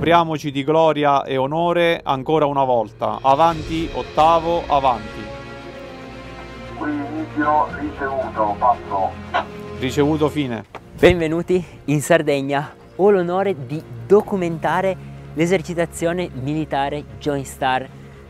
Copriamoci di gloria e onore ancora una volta. Avanti, ottavo, avanti. Qui inizio ricevuto, passo. Ricevuto, fine. Benvenuti in Sardegna. Ho l'onore di documentare l'esercitazione militare Joint Star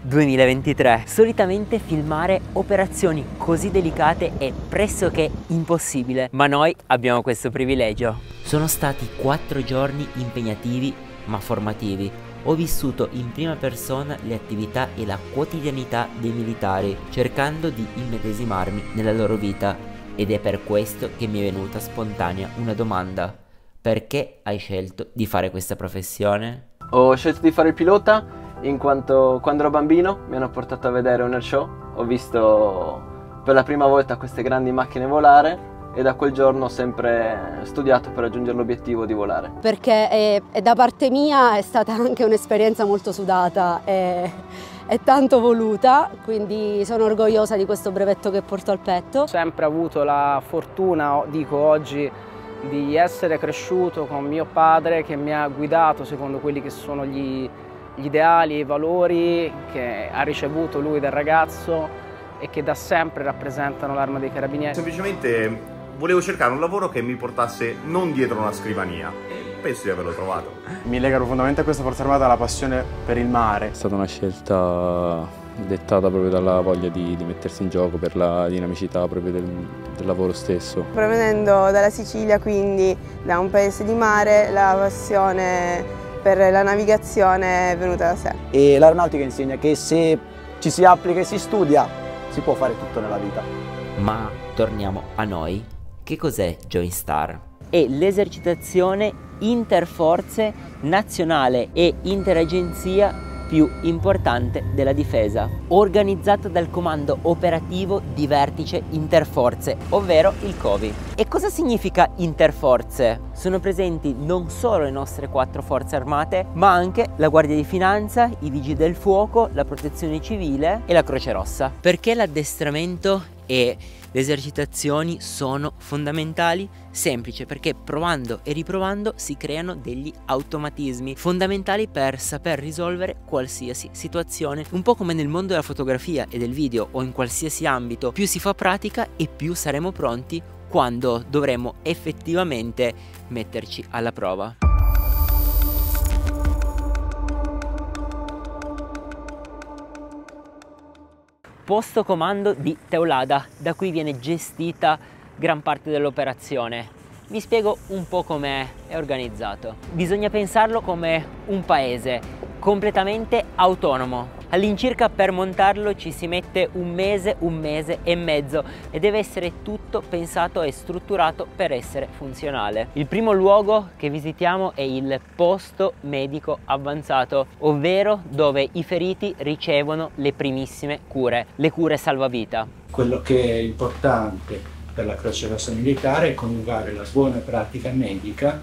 2023. Solitamente filmare operazioni così delicate è pressoché impossibile, ma noi abbiamo questo privilegio. Sono stati 4 giorni impegnativi ma formativi. Ho vissuto in prima persona le attività e la quotidianità dei militari, cercando di immedesimarmi nella loro vita, ed è per questo che mi è venuta spontanea una domanda: perché hai scelto di fare questa professione? Ho scelto di fare il pilota in quanto quando ero bambino mi hanno portato a vedere un airshow, ho visto per la prima volta queste grandi macchine volare e da quel giorno ho sempre studiato per raggiungere l'obiettivo di volare. Perché da parte mia è stata anche un'esperienza molto sudata e tanto voluta, quindi sono orgogliosa di questo brevetto che porto al petto. Ho sempre avuto la fortuna, dico oggi, di essere cresciuto con mio padre che mi ha guidato secondo quelli che sono gli ideali e i valori che ha ricevuto lui da ragazzo e che da sempre rappresentano l'Arma dei Carabinieri. Semplicemente volevo cercare un lavoro che mi portasse non dietro una scrivania e penso di averlo trovato. Mi lega profondamente a questa forza armata la passione per il mare. È stata una scelta dettata proprio dalla voglia di mettersi in gioco, per la dinamicità proprio del lavoro stesso. Provenendo dalla Sicilia, quindi da un paese di mare, la passione per la navigazione è venuta da sé. E l'aeronautica insegna che se ci si applica e si studia si può fare tutto nella vita. Ma torniamo a noi. Che cos'è Joint Star? È l'esercitazione interforze nazionale e interagenzia più importante della difesa, organizzata dal Comando Operativo di Vertice Interforze, ovvero il COVI. E cosa significa interforze? Sono presenti non solo le nostre 4 forze armate, ma anche la Guardia di Finanza, i Vigili del Fuoco, la Protezione Civile e la Croce Rossa. Perché l'addestramento e le esercitazioni sono fondamentali? Semplice, perché provando e riprovando si creano degli automatismi fondamentali per saper risolvere qualsiasi situazione. Un po' come nel mondo della fotografia e del video o in qualsiasi ambito, più si fa pratica e più saremo pronti quando dovremo effettivamente metterci alla prova. Posto comando di Teulada, da cui viene gestita gran parte dell'operazione. Vi spiego un po' come è organizzato. Bisogna pensarlo come un paese completamente autonomo. All'incirca per montarlo ci si mette un mese e mezzo e deve essere tutto pensato e strutturato per essere funzionale. Il primo luogo che visitiamo è il posto medico avanzato, ovvero dove i feriti ricevono le primissime cure, le cure salvavita. Quello che è importante per la Croce Rossa militare è coniugare la buona pratica medica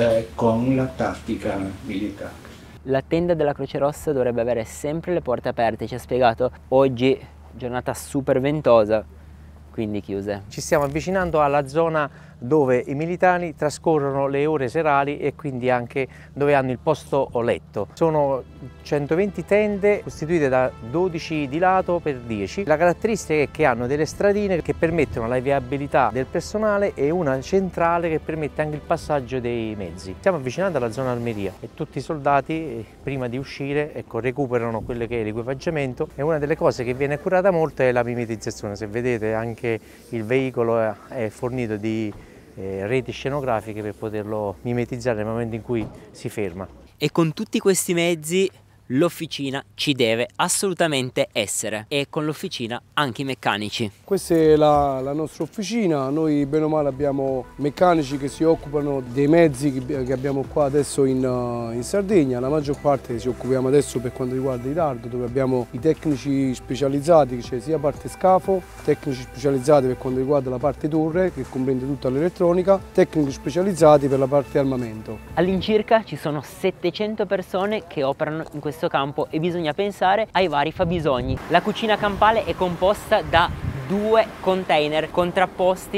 con la tattica militare. La tenda della Croce Rossa dovrebbe avere sempre le porte aperte, ci ha spiegato. Oggi giornata super ventosa, quindi chiuse. Ci stiamo avvicinando alla zona dove i militari trascorrono le ore serali e quindi anche dove hanno il posto o letto. Sono 120 tende costituite da 12 di lato per 10. La caratteristica è che hanno delle stradine che permettono la viabilità del personale e una centrale che permette anche il passaggio dei mezzi. Stiamo avvicinando alla zona armeria e tutti i soldati prima di uscire recuperano quello che è l'equipaggiamento, e una delle cose che viene curata molto è la mimetizzazione. Se vedete anche il veicolo è fornito di reti scenografiche per poterlo mimetizzare nel momento in cui si ferma. E con tutti questi mezzi l'officina ci deve assolutamente essere, e con l'officina anche i meccanici. Questa è la nostra officina, noi bene o male abbiamo meccanici che si occupano dei mezzi che abbiamo qua adesso in Sardegna. La maggior parte ci occupiamo adesso per quanto riguarda i dardo, dove abbiamo i tecnici specializzati, cioè sia parte scafo, tecnici specializzati per quanto riguarda la parte torre, che comprende tutta l'elettronica, tecnici specializzati per la parte armamento. All'incirca ci sono 700 persone che operano in questo campo e bisogna pensare ai vari fabbisogni. La cucina campale è composta da 2 container contrapposti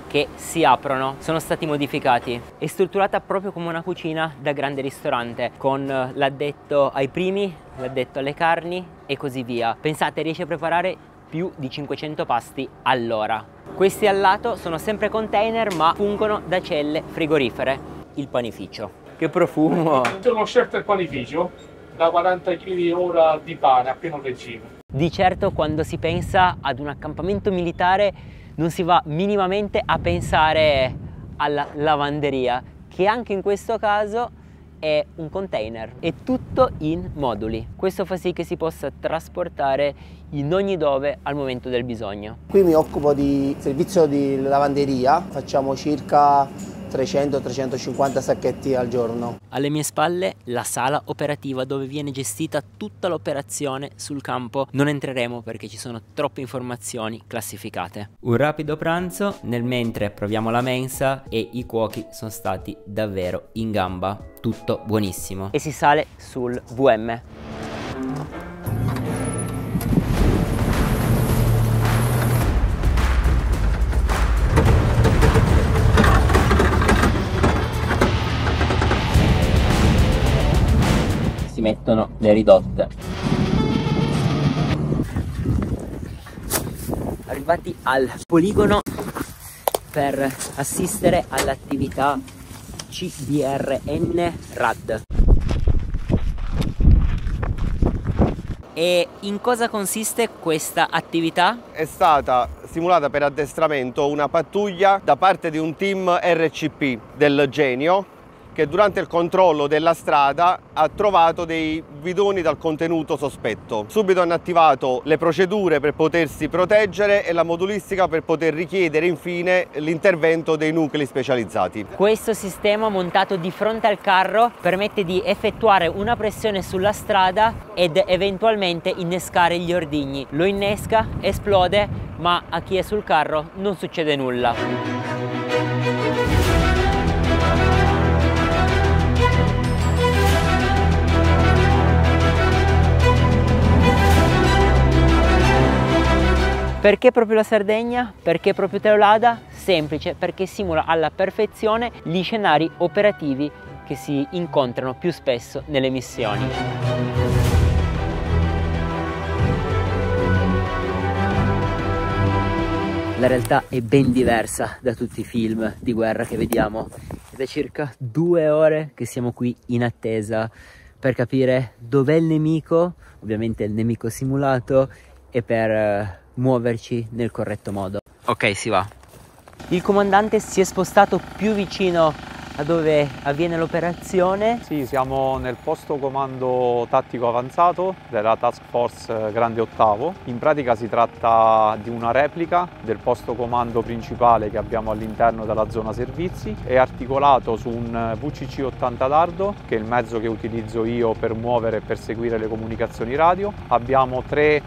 che si aprono, sono stati modificati. È strutturata proprio come una cucina da grande ristorante, con l'addetto ai primi, l'addetto alle carni e così via. Pensate, riesce a preparare più di 500 pasti all'ora. Questi al lato sono sempre container, ma fungono da celle frigorifere. Il panificio. Che profumo! Sono scelto il panificio da 40 kg ora di pane a pieno regime. Di certo, quando si pensa ad un accampamento militare non si va minimamente a pensare alla lavanderia, che anche in questo caso è un container. È tutto in moduli. Questo fa sì che si possa trasportare in ogni dove al momento del bisogno. Qui mi occupo di servizio di lavanderia, facciamo circa 300-350 sacchetti al giorno. Alle mie spalle la sala operativa dove viene gestita tutta l'operazione sul campo. Non entreremo perché ci sono troppe informazioni classificate. Un rapido pranzo nel mentre proviamo la mensa e i cuochi sono stati davvero in gamba. Tutto buonissimo. E si sale sul VM. Si mettono le ridotte. Arrivati al poligono per assistere all'attività CBRN RAD. E in cosa consiste questa attività? È stata simulata per addestramento una pattuglia da parte di un team RCP del Genio, che durante il controllo della strada ha trovato dei bidoni dal contenuto sospetto. Subito hanno attivato le procedure per potersi proteggere e la modulistica per poter richiedere infine l'intervento dei nuclei specializzati. Questo sistema montato di fronte al carro permette di effettuare una pressione sulla strada ed eventualmente innescare gli ordigni. Lo innesca, esplode, ma a chi è sul carro non succede nulla. Perché proprio la Sardegna? Perché proprio Teulada? Semplice, perché simula alla perfezione gli scenari operativi che si incontrano più spesso nelle missioni. La realtà è ben diversa da tutti i film di guerra che vediamo. È da circa 2 ore che siamo qui in attesa per capire dov'è il nemico, ovviamente il nemico simulato, e per muoverci nel corretto modo. Ok, si va. Il comandante si è spostato più vicino a dove avviene l'operazione. Sì, siamo nel posto comando tattico avanzato della Task Force Grande Ottavo. In pratica si tratta di una replica del posto comando principale che abbiamo all'interno della zona servizi. È articolato su un VCC-80 Dardo, che è il mezzo che utilizzo io per muovere e perseguire le comunicazioni radio. Abbiamo 3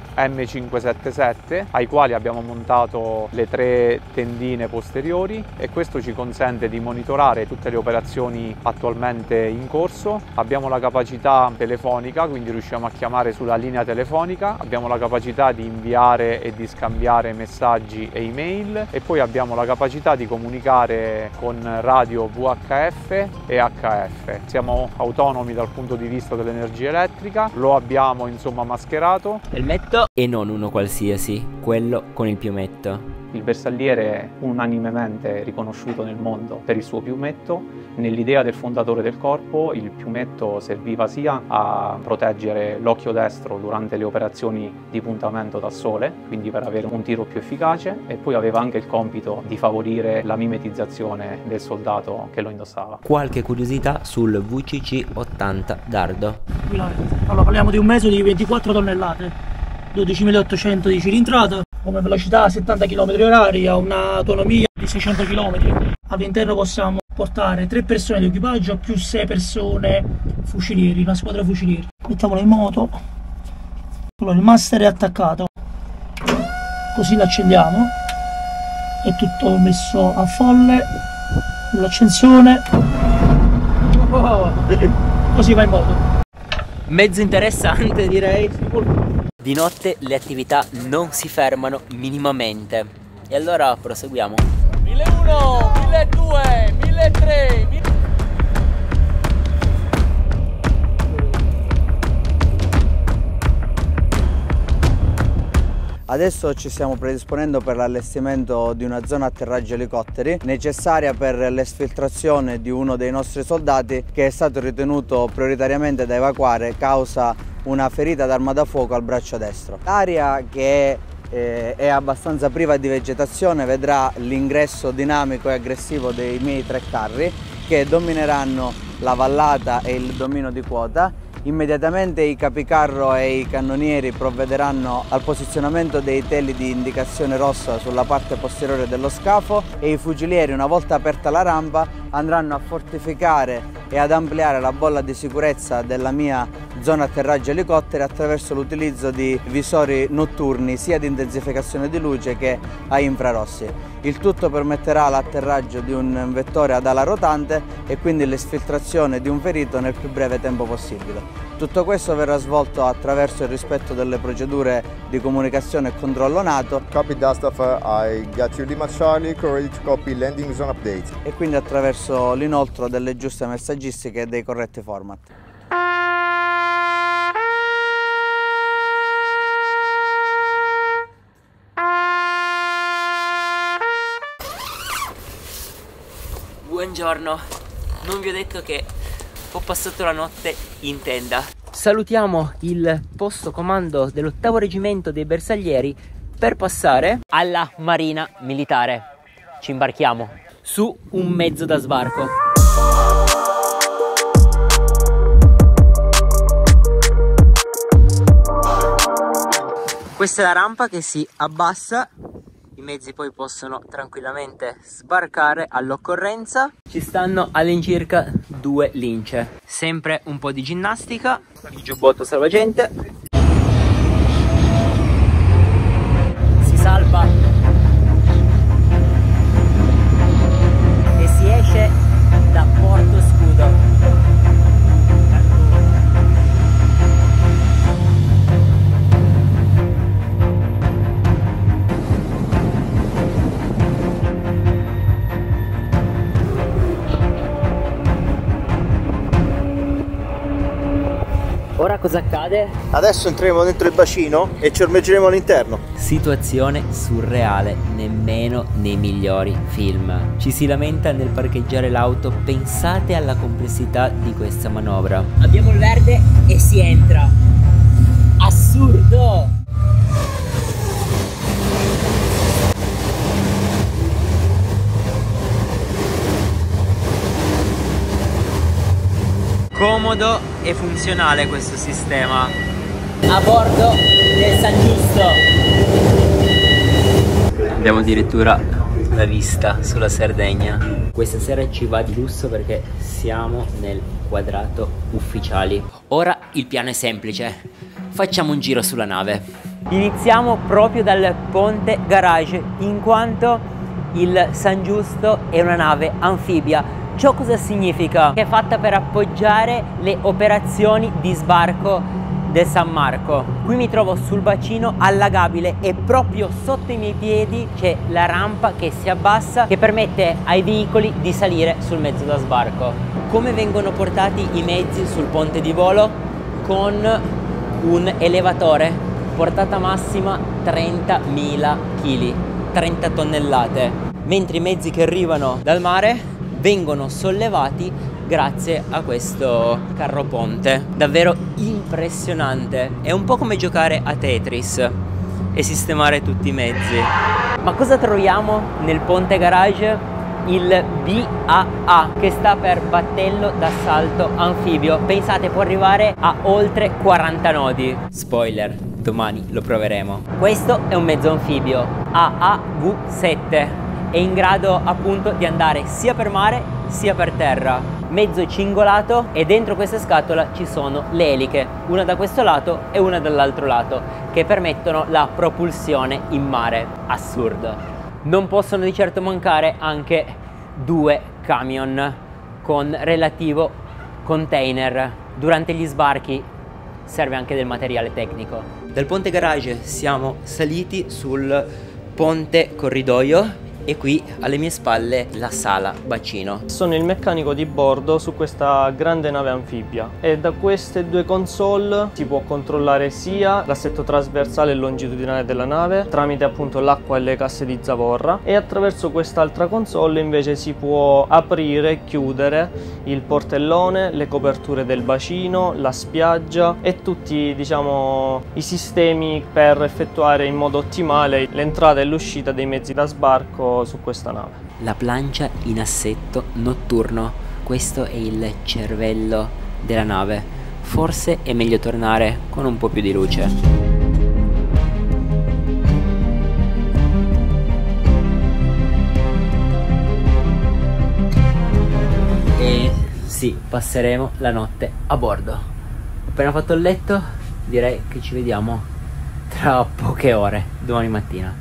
M577 ai quali abbiamo montato le 3 tendine posteriori, e questo ci consente di monitorare tutte le operazioni attualmente in corso. Abbiamo la capacità telefonica, quindi riusciamo a chiamare sulla linea telefonica, abbiamo la capacità di inviare e di scambiare messaggi e email, e poi abbiamo la capacità di comunicare con radio VHF e HF. Siamo autonomi dal punto di vista dell'energia elettrica, lo abbiamo insomma mascherato. Elmetto, e non uno qualsiasi, quello con il piumetto. Il bersagliere è unanimemente riconosciuto nel mondo per il suo piumetto. Nell'idea del fondatore del corpo, il piumetto serviva sia a proteggere l'occhio destro durante le operazioni di puntamento da sole, quindi per avere un tiro più efficace, e poi aveva anche il compito di favorire la mimetizzazione del soldato che lo indossava. Qualche curiosità sul VCC-80 Dardo. Allora, parliamo di un mezzo di 24 tonnellate, 12.800 di cilindrata, come velocità 70 km/h, ha un'autonomia di 600 km. All'interno possiamo portare 3 persone di equipaggio più 6 persone fucilieri, una squadra fucilieri. Mettiamola in moto. Allora, il master è attaccato, così l'accendiamo, è tutto messo a folle, l'accensione, così va in moto. Mezzo interessante, direi. Di notte le attività non si fermano minimamente, e allora proseguiamo. 1001, 1200, 1300. Adesso ci stiamo predisponendo per l'allestimento di una zona atterraggio elicotteri necessaria per l'esfiltrazione di uno dei nostri soldati che è stato ritenuto prioritariamente da evacuare causa una ferita d'arma da fuoco al braccio destro. L'area che è abbastanza priva di vegetazione vedrà l'ingresso dinamico e aggressivo dei miei 3 carri che domineranno la vallata e il dominio di quota. Immediatamente i capicarro e i cannonieri provvederanno al posizionamento dei teli di indicazione rossa sulla parte posteriore dello scafo e i fucilieri, una volta aperta la rampa, andranno a fortificare e ad ampliare la bolla di sicurezza della mia zona atterraggio elicotteri attraverso l'utilizzo di visori notturni sia di intensificazione di luce che a infrarossi. Il tutto permetterà l'atterraggio di un vettore ad ala rotante e quindi l'esfiltrazione di un ferito nel più breve tempo possibile. Tutto questo verrà svolto attraverso il rispetto delle procedure di comunicazione e controllo NATO. Copy Dastafa, I got you Lima Charlie, courage, copy landing zone update. E quindi attraverso l'inoltro delle giuste messaggistiche e dei corretti format. Buongiorno, non vi ho detto che ho passato la notte in tenda. Salutiamo il posto comando dell'8° reggimento dei bersaglieri per passare alla Marina Militare. Ci imbarchiamo su un mezzo da sbarco. Questa è la rampa che si abbassa. I mezzi poi possono tranquillamente sbarcare all'occorrenza. Ci stanno all'incirca 2 lince. Sempre un po' di ginnastica, il giubbotto salvagente. Si salpa e si esce da Porto Scudo. Ora cosa accade? Adesso entreremo dentro il bacino e ci ormeggeremo all'interno. Situazione surreale, nemmeno nei migliori film. Ci si lamenta nel parcheggiare l'auto, pensate alla complessità di questa manovra. Abbiamo il verde e si entra. Assurdo! Comodo e funzionale questo sistema. A bordo del San Giusto. Abbiamo addirittura la vista sulla Sardegna. Questa sera ci va di lusso perché siamo nel quadrato ufficiali. Ora il piano è semplice. Facciamo un giro sulla nave. Iniziamo proprio dal ponte garage, in quanto il San Giusto è una nave anfibia. Ciò cosa significa? Che è fatta per appoggiare le operazioni di sbarco del San Marco. Qui mi trovo sul bacino allagabile e proprio sotto i miei piedi c'è la rampa che si abbassa che permette ai veicoli di salire sul mezzo da sbarco. Come vengono portati i mezzi sul ponte di volo? Con un elevatore, portata massima 30.000 kg, 30 tonnellate, mentre i mezzi che arrivano dal mare vengono sollevati grazie a questo carro ponte. Davvero impressionante. È un po' come giocare a Tetris e sistemare tutti i mezzi. Ma cosa troviamo nel ponte garage? Il BAA, che sta per battello d'assalto anfibio. Pensate, può arrivare a oltre 40 nodi. Spoiler, domani lo proveremo. Questo è un mezzo anfibio AAV7. È in grado appunto di andare sia per mare sia per terra. Mezzo cingolato e dentro questa scatola ci sono le eliche, una da questo lato e una dall'altro lato, che permettono la propulsione in mare. Assurdo. Non possono di certo mancare anche 2 camion con relativo container. Durante gli sbarchi serve anche del materiale tecnico. Dal ponte garage siamo saliti sul ponte corridoio E qui alle mie spalle la sala bacino. Sono il meccanico di bordo su questa grande nave anfibia e da queste due console si può controllare sia l'assetto trasversale e longitudinale della nave tramite appunto l'acqua e le casse di zavorra, e attraverso quest'altra console invece si può aprire e chiudere il portellone, le coperture del bacino, la spiaggia e tutti, diciamo, i sistemi per effettuare in modo ottimale l'entrata e l'uscita dei mezzi da sbarco su questa nave. La plancia in assetto notturno, questo è il cervello della nave. Forse è meglio tornare con un po' più di luce. E sì, passeremo la notte a bordo. Ho appena fatto il letto, direi che ci vediamo tra poche ore, domani mattina.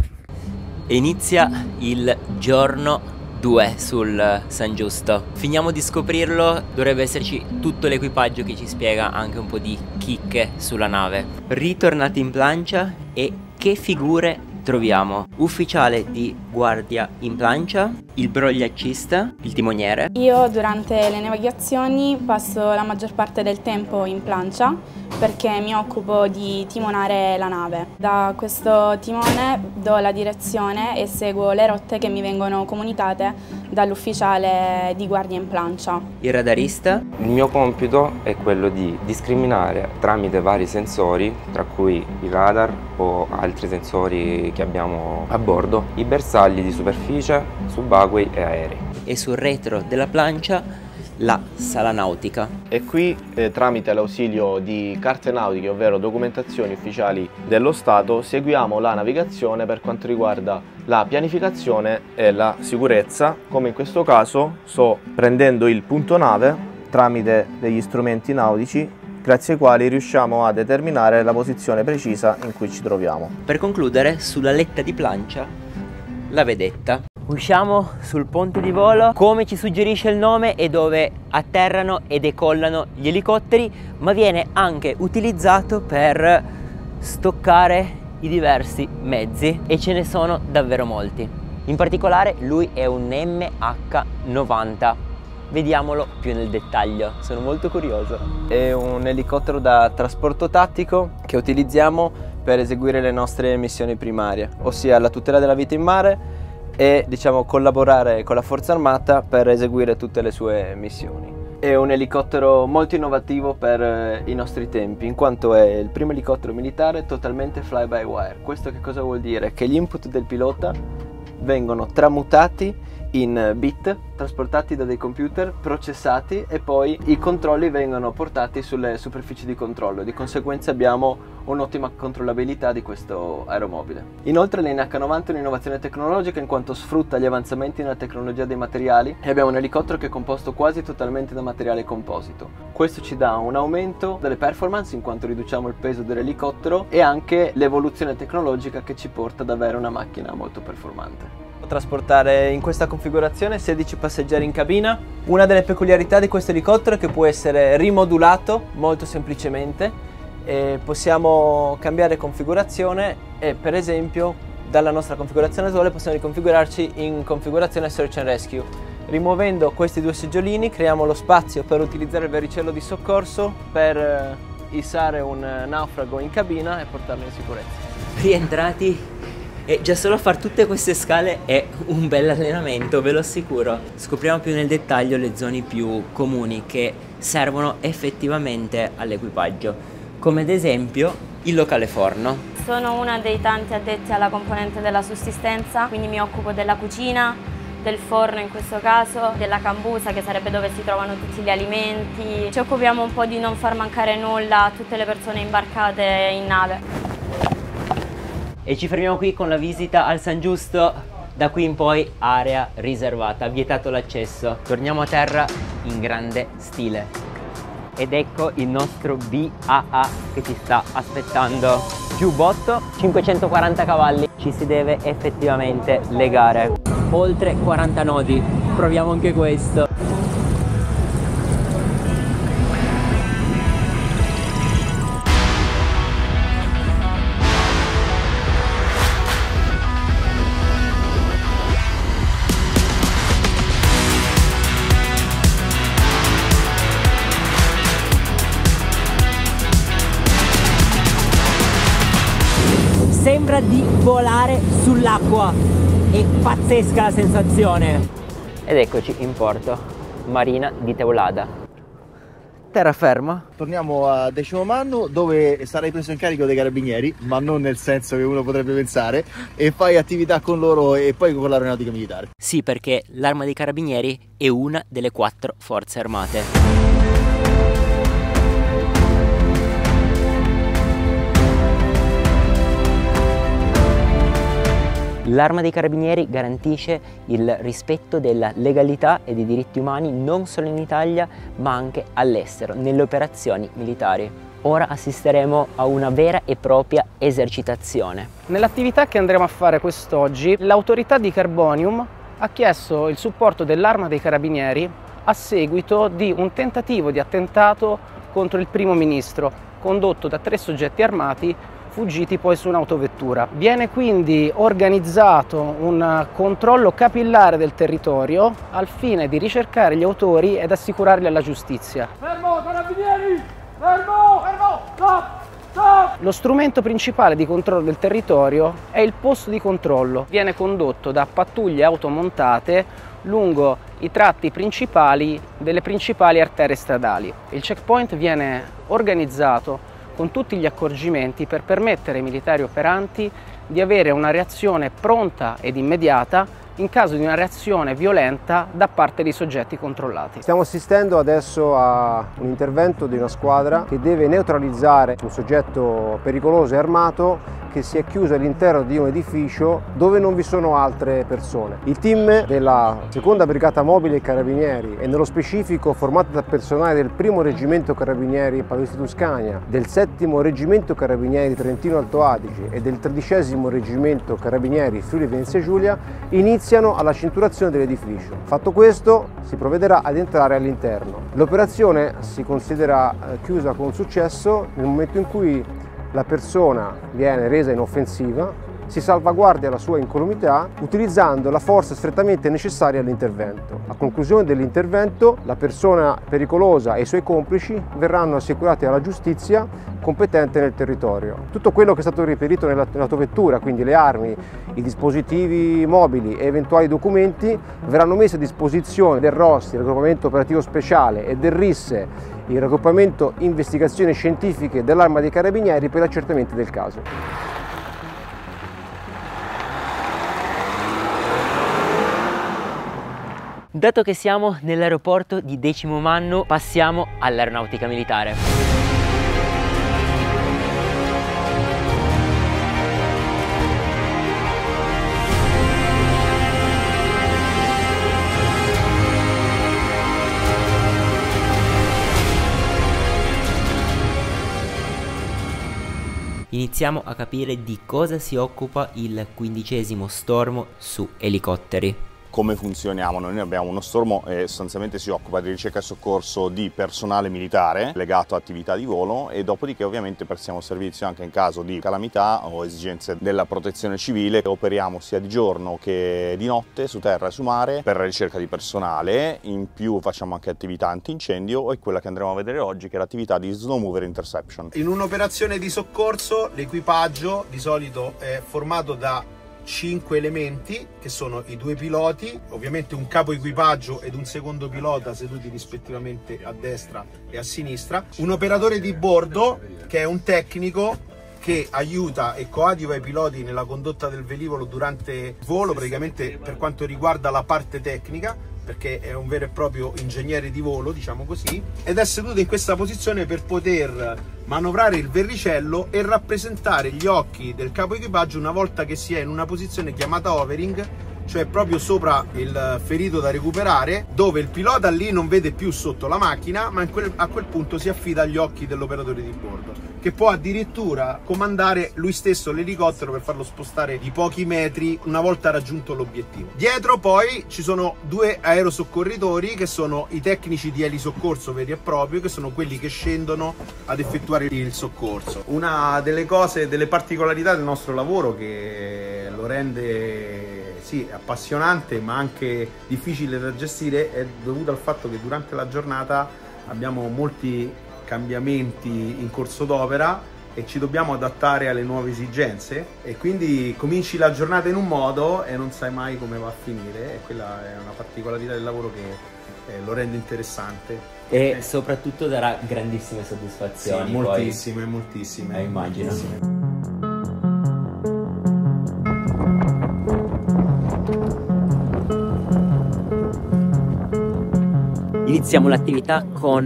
E inizia il giorno 2 sul San Giusto. Finiamo di scoprirlo, dovrebbe esserci tutto l'equipaggio che ci spiega anche un po' di chicche sulla nave. Ritornati in plancia, e che figure troviamo? Ufficiale di guardia in plancia, il brogliaccista, il timoniere. Io durante le navigazioni passo la maggior parte del tempo in plancia perché mi occupo di timonare la nave. Da questo timone do la direzione e seguo le rotte che mi vengono comunicate dall'ufficiale di guardia in plancia. Il radarista. Il mio compito è quello di discriminare tramite vari sensori, tra cui il radar o altri sensori che abbiamo a bordo, i bersagli di superficie, subacquei e aerei. E sul retro della plancia la sala nautica. E qui tramite l'ausilio di carte nautiche, ovvero documentazioni ufficiali dello Stato, seguiamo la navigazione per quanto riguarda la pianificazione e la sicurezza, come in questo caso sto prendendo il punto nave tramite degli strumenti nautici, grazie ai quali riusciamo a determinare la posizione precisa in cui ci troviamo. Per concludere, sulla letta di plancia la vedetta. Usciamo sul ponte di volo, come ci suggerisce il nome, è dove atterrano e decollano gli elicotteri, ma viene anche utilizzato per stoccare i diversi mezzi, e ce ne sono davvero molti. In particolare lui è un MH90. Vediamolo più nel dettaglio, sono molto curioso. È un elicottero da trasporto tattico che utilizziamo per eseguire le nostre missioni primarie, ossia la tutela della vita in mare e, diciamo, collaborare con la Forza Armata per eseguire tutte le sue missioni. È un elicottero molto innovativo per i nostri tempi, in quanto è il primo elicottero militare totalmente fly-by-wire. Questo che cosa vuol dire? Che gli input del pilota vengono tramutati in bit, trasportati da dei computer, processati, e poi i controlli vengono portati sulle superfici di controllo. Di conseguenza abbiamo un'ottima controllabilità di questo aeromobile. Inoltre l'NH90 è un'innovazione tecnologica in quanto sfrutta gli avanzamenti nella tecnologia dei materiali, e abbiamo un elicottero che è composto quasi totalmente da materiale composito. Questo ci dà un aumento delle performance in quanto riduciamo il peso dell'elicottero, e anche l'evoluzione tecnologica che ci porta ad avere una macchina molto performante. Trasportare in questa configurazione 16 passeggeri in cabina. Una delle peculiarità di questo elicottero è che può essere rimodulato molto semplicemente, e possiamo cambiare configurazione, e per esempio dalla nostra configurazione attuale possiamo riconfigurarci in configurazione Search and Rescue. Rimuovendo questi due seggiolini creiamo lo spazio per utilizzare il vericello di soccorso per issare un naufrago in cabina e portarlo in sicurezza. Rientrati, e già solo fare tutte queste scale è un bel allenamento, ve lo assicuro. Scopriamo più nel dettaglio le zone più comuni che servono effettivamente all'equipaggio, come ad esempio il locale forno. Sono una dei tanti addetti alla componente della sussistenza, quindi mi occupo della cucina, del forno in questo caso, della cambusa che sarebbe dove si trovano tutti gli alimenti. Ci occupiamo un po' di non far mancare nulla a tutte le persone imbarcate in nave. E ci fermiamo qui con la visita al San Giusto. Da qui in poi area riservata, vietato l'accesso. Torniamo a terra in grande stile. Ed ecco il nostro BAA che ci sta aspettando. Giubbotto, 540 cavalli. Ci si deve effettivamente legare. Oltre 40 nodi. Proviamo anche questo. sembra di volare sull'acqua, è pazzesca la sensazione. Ed eccoci in porto, Marina di Teulada. Terraferma. Torniamo a Decimo Mannu, dove sarai preso in carico dai carabinieri, ma non nel senso che uno potrebbe pensare, e fai attività con loro e poi con l'aeronautica militare. Sì, perché l'Arma dei Carabinieri è una delle 4 forze armate. L'Arma dei Carabinieri garantisce il rispetto della legalità e dei diritti umani non solo in Italia ma anche all'estero, nelle operazioni militari. Ora assisteremo a una vera e propria esercitazione. Nell'attività che andremo a fare quest'oggi, l'autorità di Carbonium ha chiesto il supporto dell'Arma dei Carabinieri a seguito di un tentativo di attentato contro il primo ministro, condotto da 3 soggetti armati fuggiti poi su un'autovettura. Viene quindi organizzato un controllo capillare del territorio al fine di ricercare gli autori ed assicurarli alla giustizia. Fermo, carabinieri! Fermo! Fermo! Stop! Stop! Lo strumento principale di controllo del territorio è il posto di controllo. Viene condotto da pattuglie automontate lungo i tratti principali delle principali arterie stradali. Il checkpoint viene organizzato con tutti gli accorgimenti per permettere ai militari operanti di avere una reazione pronta ed immediata in caso di una reazione violenta da parte dei soggetti controllati. Stiamo assistendo adesso a un intervento di una squadra che deve neutralizzare un soggetto pericoloso e armato che si è chiuso all'interno di un edificio dove non vi sono altre persone. Il team della seconda brigata mobile Carabinieri e nello specifico formato da personale del 1° reggimento Carabinieri Paleosti Tuscania, del 7° reggimento Carabinieri Trentino Alto Adige e del 13° reggimento Carabinieri Friuli Venezia Giulia iniziano alla cinturazione dell'edificio. Fatto questo, si provvederà ad entrare all'interno. L'operazione si considera chiusa con successo nel momento in cui la persona viene resa inoffensiva, si salvaguardia la sua incolumità utilizzando la forza strettamente necessaria all'intervento. A conclusione dell'intervento, la persona pericolosa e i suoi complici verranno assicurati alla giustizia competente nel territorio. Tutto quello che è stato riferito nell'autovettura, quindi le armi, i dispositivi mobili e eventuali documenti, verranno messi a disposizione del ROSSI, il raggruppamento operativo speciale, e del RISSE, il raggruppamento investigazioni scientifiche dell'Arma dei Carabinieri, per l'accertamento del caso. Dato che siamo nell'aeroporto di Decimo Mannu, passiamo all'aeronautica militare. Iniziamo a capire di cosa si occupa il 15° stormo su elicotteri. Come funzioniamo? Noi abbiamo uno stormo e sostanzialmente si occupa di ricerca e soccorso di personale militare legato a attività di volo, e dopodiché ovviamente prestiamo servizio anche in caso di calamità o esigenze della protezione civile. Operiamo sia di giorno che di notte su terra e su mare per la ricerca di personale, in più facciamo anche attività antincendio e quella che andremo a vedere oggi, che è l'attività di snow mover interception. In un'operazione di soccorso l'equipaggio di solito è formato da 5 elementi, che sono i 2 piloti, ovviamente un capo equipaggio ed un secondo pilota seduti rispettivamente a destra e a sinistra, un operatore di bordo che è un tecnico che aiuta e coadiuva i piloti nella condotta del velivolo durante il volo, praticamente per quanto riguarda la parte tecnica, perché è un vero e proprio ingegnere di volo, diciamo così, ed è seduto in questa posizione per poter manovrare il verricello e rappresentare gli occhi del capo equipaggio una volta che si è in una posizione chiamata overing, cioè proprio sopra il ferito da recuperare, dove il pilota lì non vede più sotto la macchina, ma a quel punto si affida agli occhi dell'operatore di bordo, che può addirittura comandare lui stesso l'elicottero per farlo spostare di pochi metri una volta raggiunto l'obiettivo. Dietro poi ci sono 2 aerosoccorritori, che sono i tecnici di elisoccorso veri e propri, che sono quelli che scendono ad effettuare il soccorso. Una delle cose, delle particolarità del nostro lavoro che lo rende sì appassionante ma anche difficile da gestire è dovuto al fatto che durante la giornata abbiamo molti cambiamenti in corso d'opera e ci dobbiamo adattare alle nuove esigenze, e quindi cominci la giornata in un modo e non sai mai come va a finire, e quella è una particolarità del lavoro che lo rende interessante. E soprattutto darà grandissime soddisfazioni. Sì, moltissime, moltissime. Immagino. Moltissime. Iniziamo l'attività con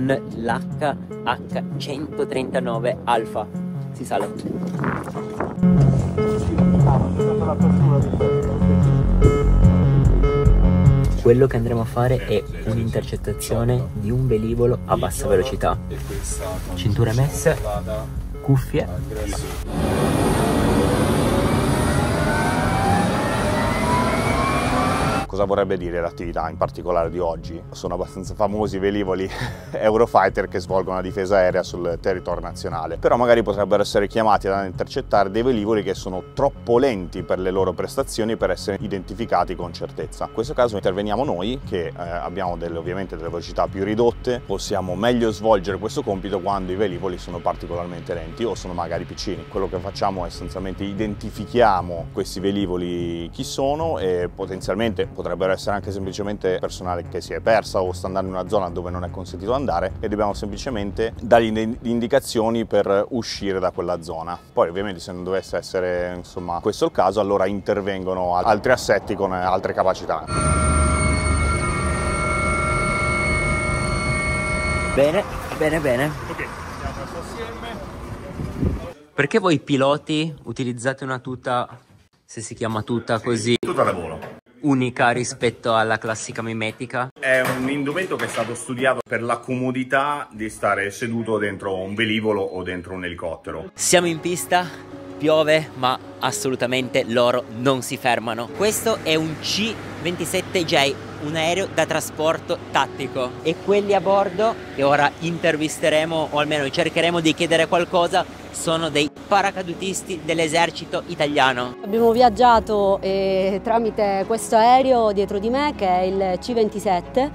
l'HH139 Alfa. Si sale. Quello che andremo a fare è un'intercettazione di un velivolo a bassa velocità. Cinture messe, cuffie. Cosa vorrebbe dire l'attività in particolare di oggi? Sono abbastanza famosi i velivoli Eurofighter che svolgono la difesa aerea sul territorio nazionale, però magari potrebbero essere chiamati ad intercettare dei velivoli che sono troppo lenti per le loro prestazioni per essere identificati con certezza. In questo caso interveniamo noi che abbiamo ovviamente delle velocità più ridotte, possiamo meglio svolgere questo compito quando i velivoli sono particolarmente lenti o sono magari piccini. Quello che facciamo è essenzialmente identifichiamo questi velivoli chi sono, e potenzialmente potrebbero essere anche semplicemente personale che si è persa o sta andando in una zona dove non è consentito andare, e dobbiamo semplicemente dargli indicazioni per uscire da quella zona. Poi ovviamente se non dovesse essere insomma questo il caso, allora intervengono altri assetti con altre capacità. Bene, bene, bene. Ok, andiamo assieme. Perché voi piloti utilizzate una tuta, se si chiama tuta così? Tuta da volo. Unica rispetto alla classica mimetica? È un indumento che è stato studiato per la comodità di stare seduto dentro un velivolo o dentro un elicottero. Siamo in pista, piove, ma assolutamente loro non si fermano. Questo è un C-27J, un aereo da trasporto tattico, e quelli a bordo, che ora intervisteremo o almeno cercheremo di chiedere qualcosa, sono dei paracadutisti dell'esercito italiano. Abbiamo viaggiato tramite questo aereo dietro di me, che è il C-27,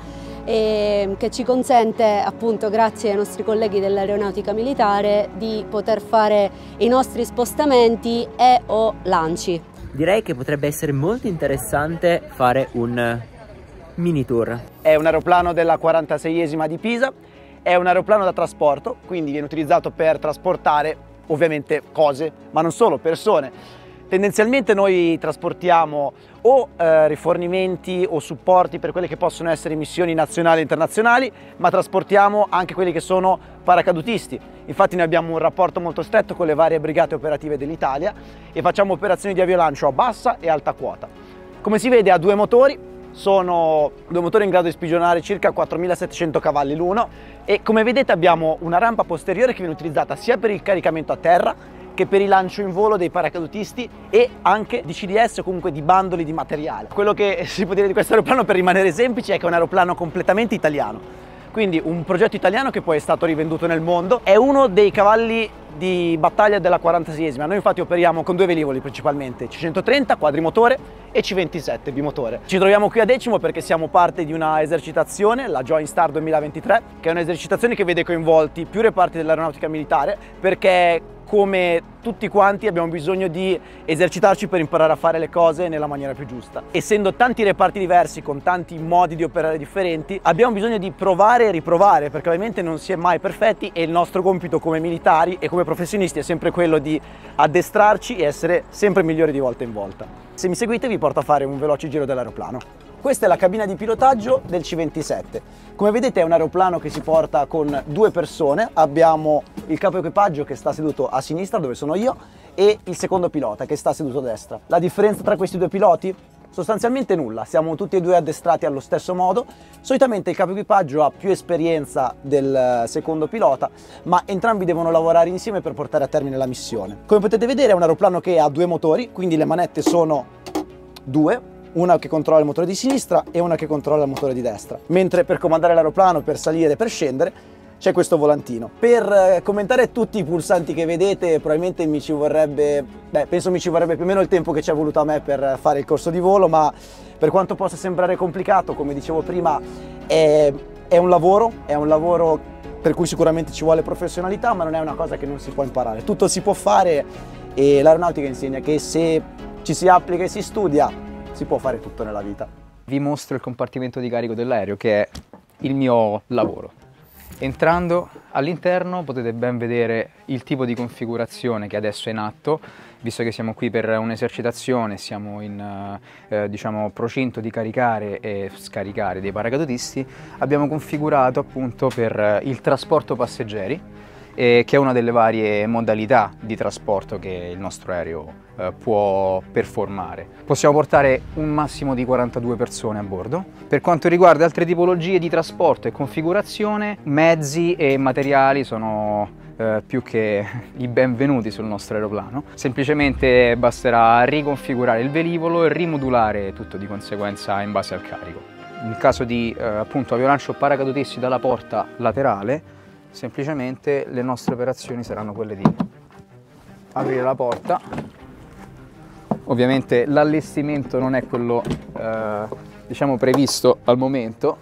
che ci consente, appunto grazie ai nostri colleghi dell'aeronautica militare, di poter fare i nostri spostamenti e o lanci. Direi che potrebbe essere molto interessante fare un mini tour. È un aeroplano della 46esima di Pisa, è un aeroplano da trasporto, quindi viene utilizzato per trasportare ovviamente cose, ma non solo, persone. Tendenzialmente noi trasportiamo o rifornimenti o supporti per quelle che possono essere missioni nazionali e internazionali, ma trasportiamo anche quelli che sono paracadutisti. Infatti noi abbiamo un rapporto molto stretto con le varie brigate operative dell'Italia e facciamo operazioni di aviolancio a bassa e alta quota. Come si vede ha due motori, sono due motori in grado di sprigionare circa 4700 cavalli l'uno, e come vedete abbiamo una rampa posteriore che viene utilizzata sia per il caricamento a terra che per il lancio in volo dei paracadutisti e anche di CDS o comunque di bandoli di materiale. Quello che si può dire di questo aeroplano, per rimanere semplici, è che è un aeroplano completamente italiano, quindi un progetto italiano che poi è stato rivenduto nel mondo. È uno dei cavalli di battaglia della 46esima. Noi infatti operiamo con due velivoli principalmente, C-130 quadrimotore e C-27 bimotore. Ci troviamo qui a Decimo perché siamo parte di una esercitazione, la Joint Star 2023, che è un'esercitazione che vede coinvolti più reparti dell'aeronautica militare, perché come tutti quanti abbiamo bisogno di esercitarci per imparare a fare le cose nella maniera più giusta. Essendo tanti reparti diversi, con tanti modi di operare differenti, abbiamo bisogno di provare e riprovare, perché ovviamente non si è mai perfetti, e il nostro compito come militari e come professionisti è sempre quello di addestrarci e essere sempre migliori di volta in volta. Se mi seguite vi porto a fare un veloce giro dell'aeroplano. Questa è la cabina di pilotaggio del C-27. Come vedete è un aeroplano che si porta con due persone. Abbiamo il capo equipaggio che sta seduto a sinistra, dove sono io, e il secondo pilota che sta seduto a destra. La differenza tra questi due piloti? Sostanzialmente nulla, siamo tutti e due addestrati allo stesso modo. Solitamente il capo equipaggio ha più esperienza del secondo pilota, ma entrambi devono lavorare insieme per portare a termine la missione. Come potete vedere è un aeroplano che ha due motori, quindi le manette sono due, una che controlla il motore di sinistra e una che controlla il motore di destra, mentre per comandare l'aeroplano, per salire e per scendere, c'è questo volantino. Per commentare tutti i pulsanti che vedete probabilmente penso mi ci vorrebbe più o meno il tempo che ci è voluto a me per fare il corso di volo, ma per quanto possa sembrare complicato, come dicevo prima, è un lavoro per cui sicuramente ci vuole professionalità, ma non è una cosa che non si può imparare. Tutto si può fare e l'aeronautica insegna che se ci si applica e si studia, si può fare tutto nella vita. Vi mostro il compartimento di carico dell'aereo, che è il mio lavoro. Entrando all'interno potete ben vedere il tipo di configurazione che adesso è in atto, visto che siamo qui per un'esercitazione, siamo in diciamo, procinto di caricare e scaricare dei paracadutisti. Abbiamo configurato appunto per il trasporto passeggeri, che è una delle varie modalità di trasporto che il nostro aereo può performare. Possiamo portare un massimo di 42 persone a bordo. Per quanto riguarda altre tipologie di trasporto e configurazione, mezzi e materiali sono più che i benvenuti sul nostro aeroplano. Semplicemente basterà riconfigurare il velivolo e rimodulare tutto di conseguenza in base al carico. In caso di appunto aviolancio paracadutisti dalla porta laterale, semplicemente le nostre operazioni saranno quelle di aprire la porta. Ovviamente l'allestimento non è quello diciamo previsto al momento.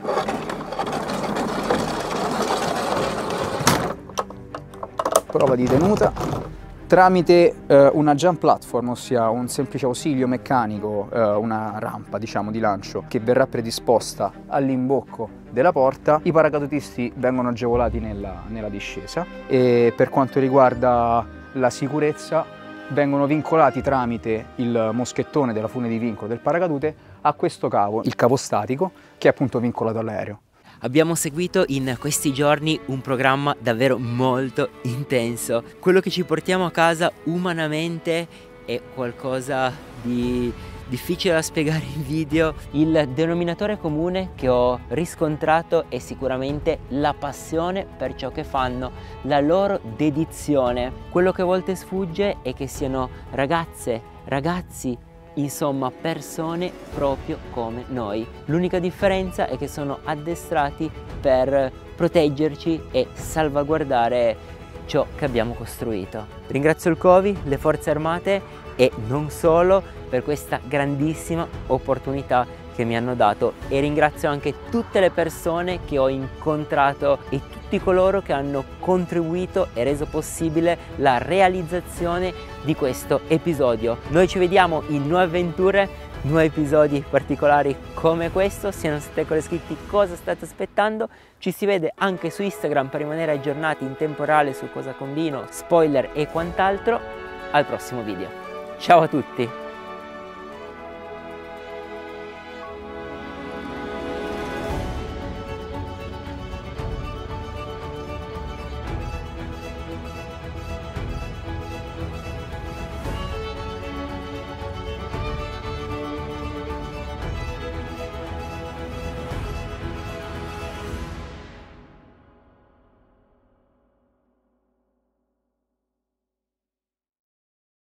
Prova di tenuta. Tramite una jump platform, ossia un semplice ausilio meccanico, una rampa diciamo di lancio che verrà predisposta all'imbocco della porta, i paracadutisti vengono agevolati nella discesa, e per quanto riguarda la sicurezza vengono vincolati tramite il moschettone della fune di vincolo del paracadute a questo cavo, il cavo statico, che è appunto vincolato all'aereo. Abbiamo seguito in questi giorni un programma davvero molto intenso. Quello che ci portiamo a casa umanamente è qualcosa di difficile da spiegare in video. Il denominatore comune che ho riscontrato è sicuramente la passione per ciò che fanno, la loro dedizione. Quello che a volte sfugge è che siano ragazze, ragazzi, insomma persone proprio come noi. L'unica differenza è che sono addestrati per proteggerci e salvaguardare ciò che abbiamo costruito. Ringrazio il COVI, le Forze Armate e non solo per questa grandissima opportunità che mi hanno dato, e ringrazio anche tutte le persone che ho incontrato e tutti coloro che hanno contribuito e reso possibile la realizzazione di questo episodio. Noi ci vediamo in nuove avventure, nuovi episodi particolari come questo. Se non siete ancora iscritti, cosa state aspettando? Ci si vede anche su Instagram per rimanere aggiornati in tempo reale su cosa combino, spoiler e quant'altro. Al prossimo video. Ciao a tutti!